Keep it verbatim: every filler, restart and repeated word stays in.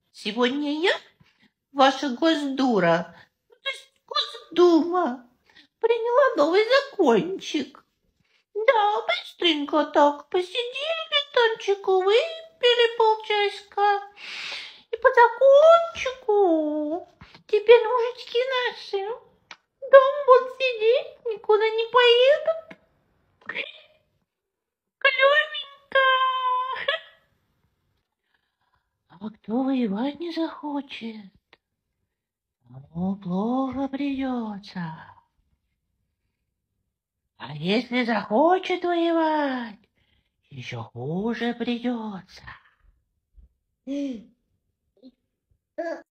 Сегодня я, ваша Госдура, ну, то есть Госдума, приняла новый закончик. Да, быстренько так посидели, танчику выпили полчасика. И по закончику теперь мужички наши дома будут сидеть, никуда не поедут. Клёвенько. А кто воевать не захочет, тому плохо придется. А если захочет воевать, еще хуже придется.